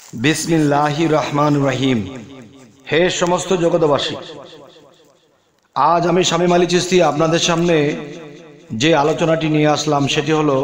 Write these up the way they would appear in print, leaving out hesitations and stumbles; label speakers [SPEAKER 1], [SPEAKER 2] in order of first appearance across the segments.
[SPEAKER 1] বিসমিল্লাহির রহমানির রহিম। হে সমস্ত জগৎবাসী, আজ আমি শামীম আলী চিশতি আপনাদের সামনে যে আলোচনাটি নিয়ে আসলাম সেটি হলো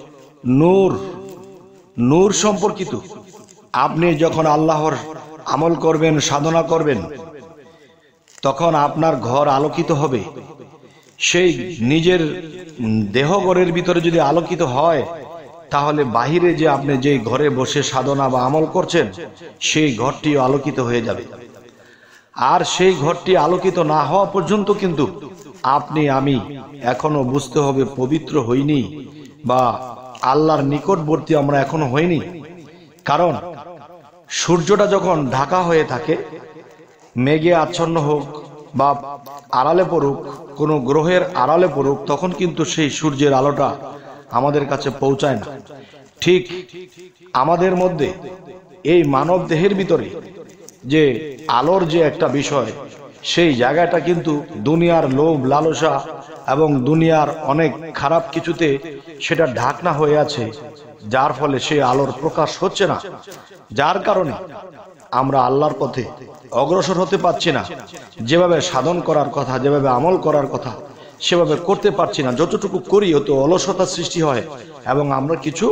[SPEAKER 1] নূর সম্পর্কিত। আপনি যখন আল্লাহর আমল করবেন, সাধনা করবেন, তখন আপনার ঘর আলোকিত হবে। সেই নিজের দেহঘরের ভিতরে যদি আলোকিত হয়, তাহলে বাহিরে যে আপনি যে ঘরে বসে সাধনা বা আমল করছেন সেই ঘরটিও আলোকিত হয়ে যাবে। আর সেই ঘরটি আলোকিত না হওয়া পর্যন্ত কিন্তু আপনি আমি এখনো বুঝতে হবে পবিত্র হইনি বা আল্লাহর নিকটবর্তী আমরা এখনো হইনি। কারণ সূর্যটা যখন ঢাকা হয়ে থাকে, মেঘে আচ্ছন্ন হোক বা আড়ালে পড়ুক, কোনো গ্রহের আড়ালে পড়ুক, তখন কিন্তু সেই সূর্যের আলোটা আমাদের কাছে পৌঁছায় না। ঠিক আমাদের মধ্যে এই মানব দেহের ভিতরে যে আলোর যে একটা বিষয়, সেই জায়গাটা কিন্তু দুনিয়ার লোভ লালসা এবং দুনিয়ার অনেক খারাপ কিছুতে সেটা ঢাকনা হয়ে আছে, যার ফলে সেই আলোর প্রকাশ হচ্ছে না। যার কারণে আমরা আল্লাহর পথে অগ্রসর হতে পারছি না। যেভাবে সাধন করার কথা, যেভাবে আমল করার কথা, সেভাবে করতে পারছি না। যতটুকু করি অত অলসতার সৃষ্টি হয় এবং আমরা কিছু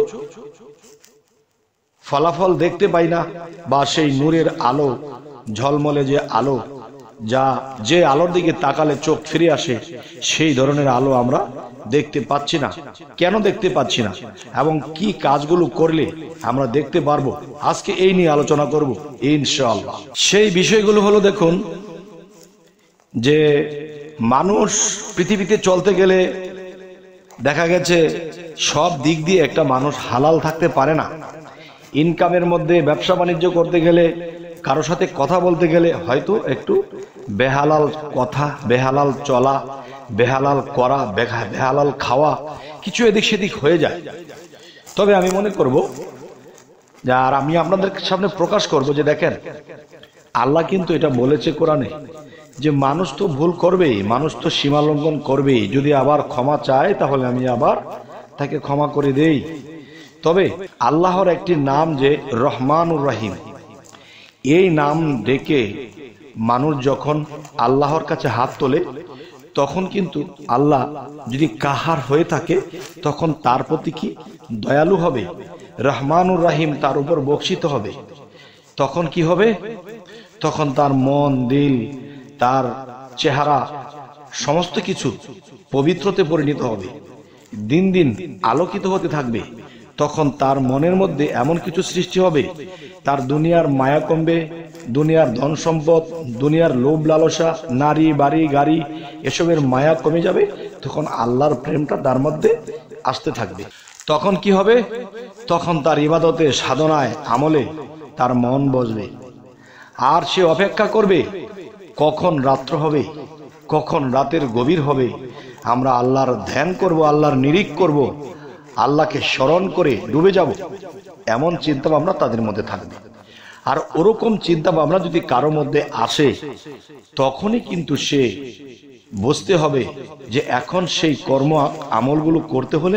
[SPEAKER 1] ফলাফল দেখতে পাই না, বা সেই নূরের আলো, ঝলমলে যে আলো, যে আলোর দিকে তাকালে চোখ ফিরে আসে, সেই ধরনের আলো আমরা দেখতে পাচ্ছি না। কেন দেখতে পাচ্ছি না এবং কি কাজগুলো করলে আমরা দেখতে পারবো, আজকে এই নিয়ে আলোচনা করব ইনশাআল্লাহ। সেই বিষয়গুলো হলো, দেখুন, যে মানুষ পৃথিবীতে চলতে গেলে দেখা গেছে সব দিক দিয়ে একটা মানুষ হালাল থাকতে পারে না। ইনকামের মধ্যে ব্যবসা বাণিজ্য করতে গেলে, কারোর সাথে কথা বলতে গেলে হয়তো একটু বেহালাল কথা, বেহালাল চলা, বেহালাল করা, বেহালাল খাওয়া, কিছু এদিক সেদিক হয়ে যায়। তবে আমি মনে করব, আর আমি আপনাদের সামনে প্রকাশ করব যে দেখেন, আল্লাহ কিন্তু এটা বলেছে কোরআনে যে মানুষ তো ভুল করবেই, মানুষ তো সীমা লঙ্ঘন করবেই। যদি আবার ক্ষমা চায় তাহলে আমি আবার তাকে ক্ষমা করে দেই। তবে আল্লাহর একটি নাম যে রহমানুর রহিম, এই নাম ডেকে মানুষ যখন আল্লাহর কাছে হাত তোলে, তখন কিন্তু আল্লাহ যদি কাহার হয়ে থাকে, তখন তার প্রতি কি দয়ালু হবে, রহমানুর রহিম তার উপর বর্ষিত হবে। তখন কি হবে? তখন তার মন, দিল, তার চেহারা, সমস্ত কিছু পবিত্রতে পরিণত হবে, দিন দিন আলোকিত হতে থাকবে। তখন তার মনের মধ্যে এমন কিছু সৃষ্টি হবে, তার দুনিয়ার মায়া কমবে, দুনিয়ার ধন সম্পদ, দুনিয়ার লোভ লালসা, নারী বাড়ি গাড়ি, এসবের মায়া কমে যাবে। তখন আল্লাহর প্রেমটা তার মধ্যে আসতে থাকবে। তখন কি হবে? তখন তার ইবাদতে, সাধনায়, আমলে তার মন বসবে। আর সে অপেক্ষা করবে কখন রাত্র হবে, কখন রাতের গভীর হবে, আমরা আল্লাহর ধ্যান করব, আল্লাহর নিরিখ করব, আল্লাহকে স্মরণ করে ডুবে যাব, এমন চিন্তা ভাবনা তাদের মধ্যে থাকবে। আর ওরকম চিন্তা ভাবনা যদি কারো মধ্যে আসে, তখনই কিন্তু সে বুঝতে হবে যে এখন সেই কর্ম আমলগুলো করতে হলে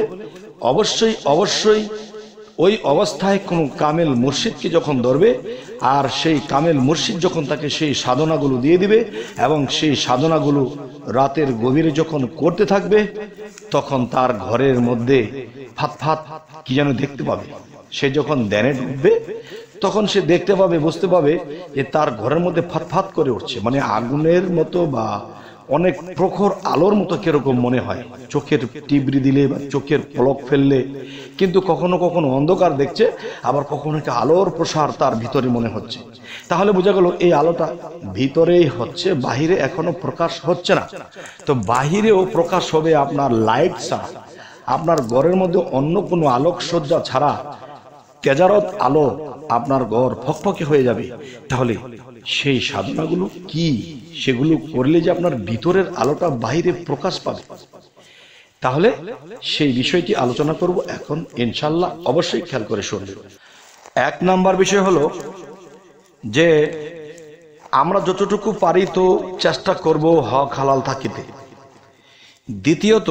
[SPEAKER 1] অবশ্যই ওই অবস্থায় কোনো কামেল মুর্শিদকে যখন ধরবে, আর সেই কামেল মুর্শিদ যখন তাকে সেই সাধনাগুলো দিয়ে দিবে এবং সেই সাধনাগুলো রাতের গভীরে যখন করতে থাকবে, তখন তার ঘরের মধ্যে ফাত কি যেন দেখতে পাবে। সে যখন ধ্যানে ঢুকবে, তখন সে দেখতে পাবে, বুঝতে পাবে যে তার ঘরের মধ্যে ফাত করে উঠছে, মানে আগুনের মতো বা অনেক প্রখর আলোর মতো কিরকম মনে হয় চোখের টিবরি দিলে বা চোখের পলক ফেললে। কিন্তু কখনো কখনো অন্ধকার দেখছে, আবার কখনো একটা আলোর প্রসার তার ভিতরে মনে হচ্ছে। তাহলে বোঝা গেল এই আলোটা ভিতরেই হচ্ছে, বাহিরে এখনো প্রকাশ হচ্ছে না। তো বাহিরেও প্রকাশ হবে আপনার লাইট ছাড়া, আপনার ঘরের মধ্যে অন্য কোনো আলোকসজ্জা ছাড়া তেজারত আলো আপনার ঘর ফকফকে হয়ে যাবে। তাহলে সেই সাধনাগুলো কি, সেগুলো করলে যে আপনার ভিতরের আলোটা বাইরে প্রকাশ পাবে। তাহলে সেই বিষয়টি আলোচনা করব এখন ইনশাআল্লাহ, অবশ্যই খেয়াল করে শুনবেন। এক নাম্বার বিষয় হলো যে আমরা যতটুকু পারি তো চেষ্টা করব হক হালাল থাকিতে। দ্বিতীয়ত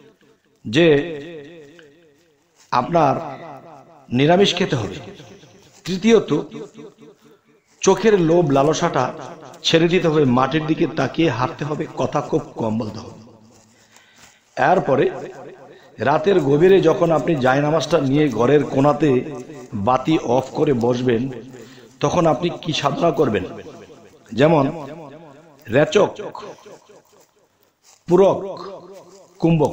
[SPEAKER 1] যে আপনার নিরামিষ খেতে হবে। তৃতীয়ত, চোখের লোভ লালসাটা ছেড়ে দিতে হবে, মাটির দিকে তাকিয়ে হাঁটতে হবে, কথা খুব কম বলতে হবে। এরপরে রাতের গভীরে যখন আপনি জায়নামাজটা নিয়ে ঘরের কোণাতে বাতি অফ করে বসবেন, তখন আপনি কি সাধনা করবেন? যেমন রেচক, পূরক, কুম্ভক।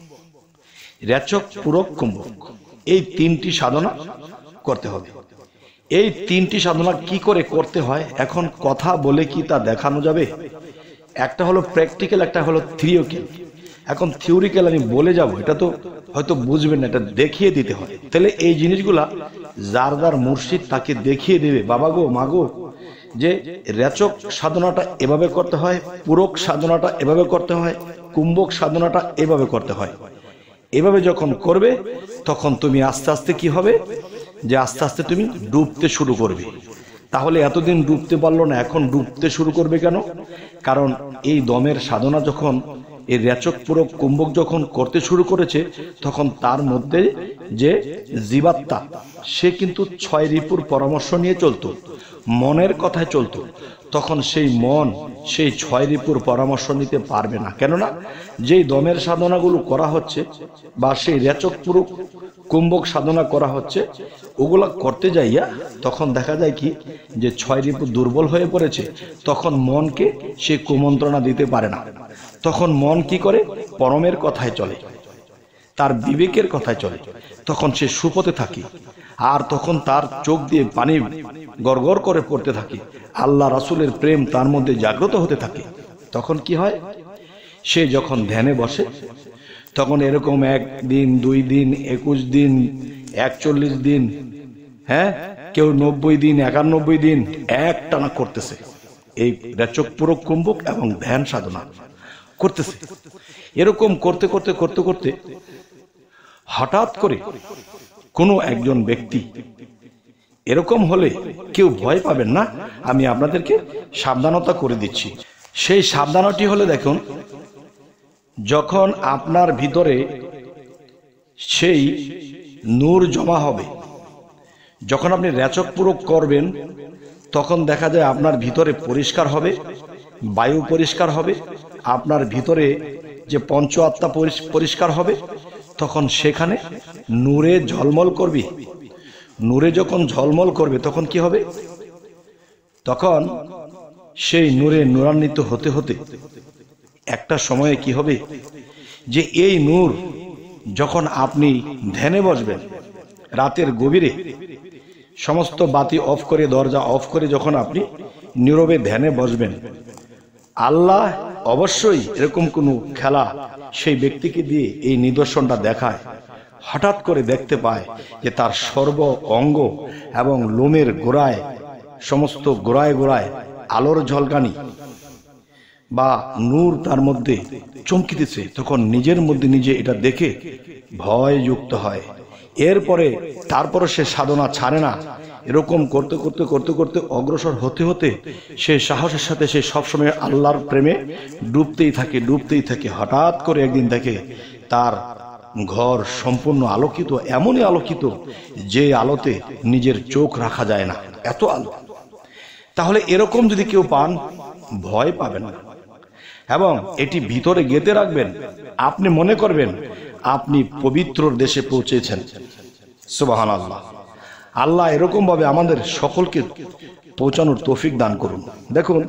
[SPEAKER 1] রেচক, পূরক, কুম্ভক, এই তিনটি সাধনা করতে হবে। এই তিনটি সাধনা কি করে করতে হয় এখন কথা বলে কি তা দেখানো যাবে? একটা হলো প্র্যাকটিক্যাল, একটা হলো থিওরিক্যাল। এখন থিওরিক্যাল আমি বলে যাব, এটা তো হয়তো বুঝবেন না, এটা দেখিয়ে দিতে হয়। তাহলে এই জিনিসগুলা যার যার মুর্শিদ তাকে দেখিয়ে দেবে, বাবা গো মা গো, যে রেচক সাধনাটা এভাবে করতে হয়, পূরক সাধনাটা এভাবে করতে হয়, কুম্ভক সাধনাটা এভাবে করতে হয়। এভাবে যখন করবে তখন তুমি আস্তে আস্তে কি হবে, যে আস্তে আস্তে তুমি ডুবতে শুরু করবে। তাহলে এতদিন ডুবতে পারলো না, এখন ডুবতে শুরু করবে কেন? কারণ এই দমের সাধনা যখন এই রেচক, পূরক, কুম্ভক যখন করতে শুরু করেছে, তখন তার মধ্যে যে জীবাত্মা, সে কিন্তু 6 রিপুর পরামর্শ নিয়ে চলতো, মনের কথায় চলতো। তখন সেই মন সেই 6 রিপুর পরামর্শ নিতে পারবে না। কেননা যেই দমের সাধনাগুলো করা হচ্ছে বা সেই রেচক, পূরক, কুম্ভক সাধনা করা হচ্ছে, ওগুলা করতে যাইয়া তখন দেখা যায় কি, যে 6 রিপু দুর্বল হয়ে পড়েছে। তখন মনকে সে কুমন্ত্রণা দিতে পারে না। তখন মন কি করে? পরমের কথায় চলে, তার বিবেকের কথায় চলে। তখন সে সুপথে থাকে, আর তখন তার চোখ দিয়ে পানি গড়গড় করে পড়তে থাকে, আল্লাহ রাসূলের প্রেম তার মধ্যে জাগ্রত হতে থাকে। তখন কি হয়, সে যখন ধ্যানে বসে, তখন এরকম 1 দিন 2 দিন 21 দিন 41 দিন, হ্যাঁ, কেউ 90 দিন 91 দিন একটানা করতেছে এই রেচক, পূরক, কুম্ভক এবং ধ্যান সাধনা করতেছে। এরকম করতে করতে করতে করতে হঠাৎ করে কোনো একজন ব্যক্তি, এরকম হলে কেউ ভয় পাবেন না, আমি আপনাদেরকে সাবধানতা করে দিচ্ছি। সেই সাবধানতা হলে, দেখুন, যখন আপনার ভিতরে সেই নূর জমা হবে, যখন আপনি রেচক, পূরক করবেন, তখন দেখা যায় আপনার ভিতরে পরিষ্কার হবে, বায়ু পরিষ্কার হবে, আপনার ভিতরে যে পঞ্চ আত্মা পরিষ্কার হবে। তখন সেখানে নূরে ঝলমল করবে। নূরে যখন ঝলমল করবে তখন কি হবে? তখন সেই নূরে নূরান্বিত হতে হতে একটা সময়ে কি হবে, যে এই নূর যখন আপনি ধ্যানে বসবেন, রাতের গভীরে সমস্ত বাতি অফ করে, দরজা অফ করে যখন আপনি নীরবে ধ্যানে বসবেন, আল্লাহ অবশ্যই এরকম কোনো খেলা সেই ব্যক্তিকে দিয়ে এই নিদর্শনটা দেখায়। হঠাৎ করে দেখতে পায় যে তার সর্ব অঙ্গ এবং লোমের গোড়ায়, সমস্ত গোড়ায় গোড়ায় আলোর ঝলকানি বা নূর তার মধ্যে চমকিতেছে। তখন নিজের মধ্যে নিজে এটা দেখে ভয় যুক্ত হয়। এরপরে তারপরে সে সাধনা ছাড়ে না। এরকম করতে করতে করতে করতে অগ্রসর হতে হতে সে সাহসের সাথে সে সবসময় আল্লাহর প্রেমে ডুবতেই থাকে, ডুবতেই থাকে। হঠাৎ করে একদিন দেখে তার ঘর সম্পূর্ণ আলোকিত, এমনই আলোকিত যে আলোতে নিজের চোখ রাখা যায় না, এত আলো। তাহলে এরকম যদি কেউ পান, ভয় পাবেন না এবং এটি ভিতরে গেঁথে রাখবেন। আপনি মনে করবেন আপনি পবিত্র দেশে পৌঁছেছেন। সুবহানাল্লাহ। আল্লাহ এরকম ভাবে আমাদের সকলকে পৌঁছানোর তৌফিক দান করুন। দেখুন,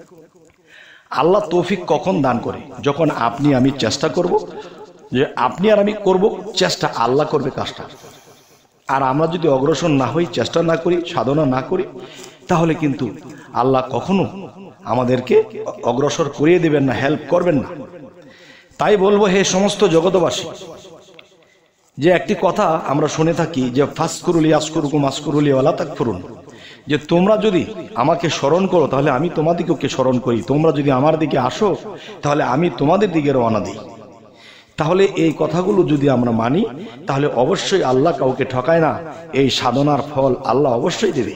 [SPEAKER 1] আল্লাহ তৌফিক কখন দান করে? যখন আপনি আমি চেষ্টা করব, যে আপনি আর আমি করব চেষ্টা, আল্লাহ করবে কাজটা। আর আমরা যদি অগ্রসর না হই, চেষ্টা না করি, সাধনা না করি, তাহলে কিন্তু আল্লাহ কখনো আমাদেরকে অগ্রসর করিয়ে দেবেন না, হেল্প করবেন না। তাই বলবো, হে সমস্ত জগতবাসী, যে একটি কথা আমরা শুনে থাকি, যে ফাসকুরুলি আসকুরুকুম আসকুরুলি ওয়ালা তাকফুরুন, যে তোমরা যদি আমাকে স্মরণ করো তাহলে আমি তোমাদেরকে স্মরণ করি, তোমরা যদি আমার দিকে আসো তাহলে আমি তোমাদের দিকে রওনা দিই। তাহলে এই কথাগুলো যদি আমরা মানি, তাহলে অবশ্যই আল্লাহ কাউকে ঠকায় না, এই সাধনার ফল আল্লাহ অবশ্যই দেবে।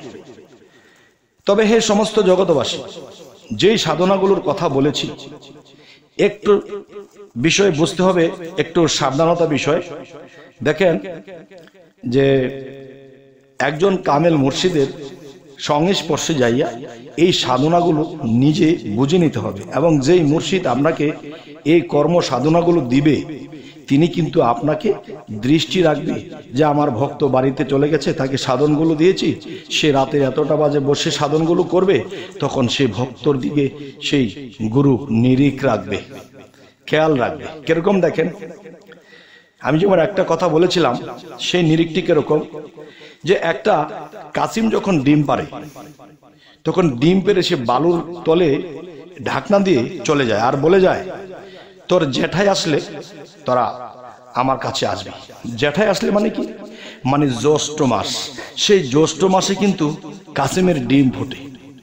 [SPEAKER 1] তবে হে সমস্ত জগতবাসী, যেই সাধনাগুলোর কথা বলেছি, একটু বিষয় বুঝতে হবে, একটু সাবধানতা বিষয়। দেখেন যে একজন কামেল মুর্শিদের সংস্পর্শে যাইয়া এই সাধনাগুলো নিজে বুঝে নিতে হবে। এবং যেই মুর্শিদ আপনাকে এই কর্ম সাধনাগুলো দিবে তিনি কিন্তু আপনাকে দৃষ্টি রাখবে যে আমার ভক্ত বাড়িতে চলে গেছে, তাকে সাধনগুলো দিয়েছি, সে রাতে এতটা বাজে বসে সাধনগুলো করবে, তখন সে ভক্তর দিকে সেই গুরু নিরিখ রাখবে, খেয়াল রাখবে। কিরকম দেখেন, আমি যেমন একটা কথা বলেছিলাম সেই নিরিখটি কিরকম, যে একটা কাসিম যখন ডিম পারে তখন ডিম পেরে সে বালুর তলে ঢাকনা দিয়ে চলে যায় আর বলে যায় তোর জ্যাঠাই আসলে তোরা আমার কাছে আসবে। জ্যাঠাই আসলে মানে কি, মানে জ্যৈষ্ঠ মাস। সেই জ্যৈষ্ঠ মাসে কিন্তু কাসিমের ডিম ফোটে।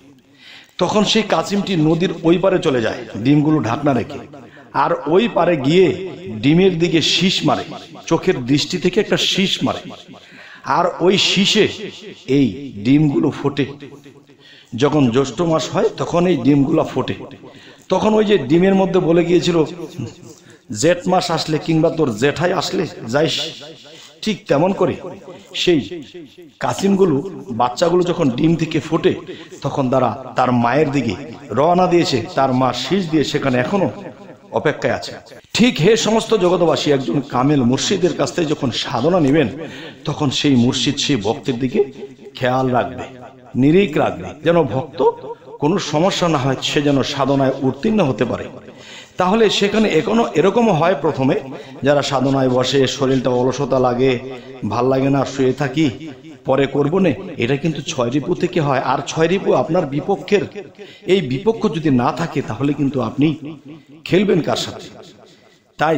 [SPEAKER 1] তখন সেই কাসিমটি নদীর ওই পারে চলে যায় ডিমগুলো ঢাকনা রেখে, আর ওই পারে গিয়ে ডিমের দিকে শীষ মারে, চোখের দৃষ্টি থেকে একটা শীষ মারে, আর ওই শীষে এই ডিমগুলো ফোটে। যখন জ্যৈষ্ঠ মাস হয় তখন এই ডিমগুলো ফোটে। তখন ওই যে ডিমের মধ্যে বলে গিয়েছিল জেঠ মাস আসলে কিংবা তোর জেঠাই আসলে যাইস, ঠিক তেমন করে সেই কাসিমগুলো বাচ্চাগুলো যখন ডিম থেকে ফোটে তখন তারা তার মায়ের দিকে রওনা দিয়েছে, তার মা শীষ দিয়ে সেখানে এখনো অপেক্ষায় আছে। ঠিক হে সমস্ত জগৎবাসী, একজন কামেল মুর্শিদের কাছ থেকে যখন সাধনা নেবেন তখন সেই মুর্শিদ সেই ভক্তের দিকে খেয়াল রাখবে, নিরিখ রাখবে, যেন ভক্ত কোনো সমস্যা না হয়, সে যেন সাধনায় উত্তীর্ণ হতে পারে। তাহলে সেখানে এরকমও হয় প্রথমে যারা সাধনায় বসে শরীরটা অলসতা লাগে, ভাল লাগে না, শুয়ে থাকি, পরে করবো না, এটা কিন্তু 6 রিপু থেকে হয়। আর 6 রিপু আপনার বিপক্ষের, এই বিপক্ষ যদি না থাকে তাহলে কিন্তু আপনি খেলবেন কার সাথে? তাই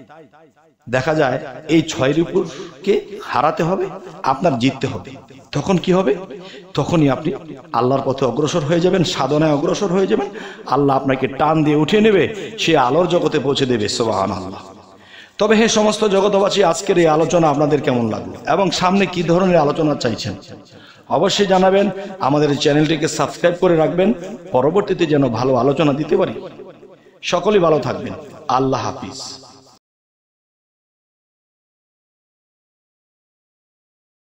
[SPEAKER 1] দেখা যায় এই 6 রিপুকে হারাতে হবে, আপনার জিততে হবে। তখন কি হবে? তখনই আপনি আল্লাহর পথে অগ্রসর হয়ে যাবেন, সাধনায় অগ্রসর হয়ে যাবেন। আল্লাহ আপনাকে টান দিয়ে উঠিয়ে নেবে, সে আলোর জগতে পৌঁছে দেবে। সুবহানাল্লাহ। তবে হে সমস্ত জগৎবাসী, আজকের এই আলোচনা আপনাদের কেমন লাগলো এবং সামনে কি ধরনের আলোচনা চাইছেন অবশ্যই জানাবেন। আমাদের চ্যানেলটিকে সাবস্ক্রাইব করে রাখবেন, পরবর্তীতে যেন ভালো আলোচনা দিতে পারি। সকলেই ভালো থাকবেন। আল্লাহ হাফিজ।